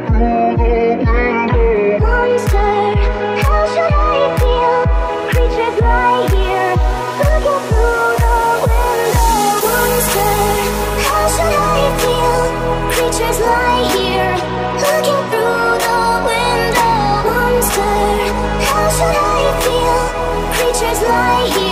Monster, how should I feel? Creatures lie here, looking through the window. Monster, how should I feel? Creatures lie here, looking through the window. Monster, how should I feel? Creatures lie here.